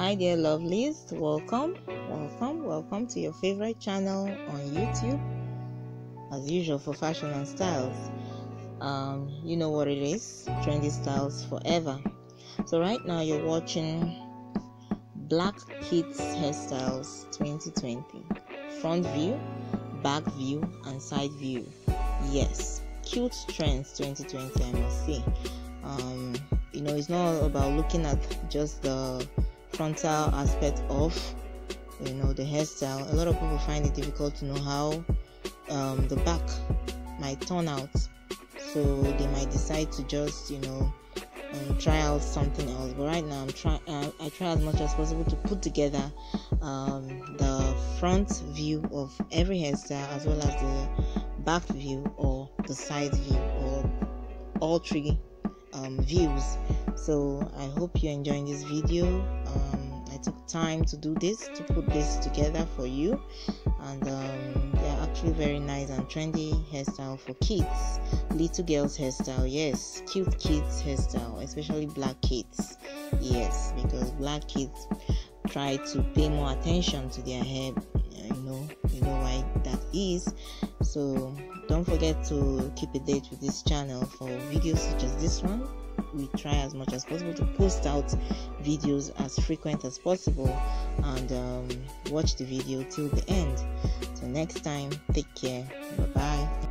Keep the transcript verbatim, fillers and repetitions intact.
Hi there, lovelies. Welcome, welcome, welcome to your favorite channel on YouTube, as usual, for fashion and styles. Um, you know what it is, trendy styles forever. So right now you're watching Black Kids Hairstyles twenty twenty. Front view, back view, and side view. Yes, cute trends twenty twenty, I must say. Um, you know, it's not about looking at just the frontal aspect of, you know, the hairstyle. A lot of people find it difficult to know how um, the back might turn out, so they might decide to just, you know, um, try out something else. But right now I'm trying uh, I try as much as possible to put together um, the front view of every hairstyle, as well as the back view or the side view, or all three um, views. So I hope you're enjoying this video. um, I took time to do this, to put this together for you, and um, they're actually very nice and trendy hairstyle for kids, little girls hairstyle. Yes, cute kids hairstyle, especially black kids. Yes, because black kids try to pay more attention to their hair. You know, you know why that is. So don't forget to keep a date with this channel for videos such as this one. We try as much as possible to post out videos as frequent as possible, and um, watch the video till the end. So next time, take care. Bye bye.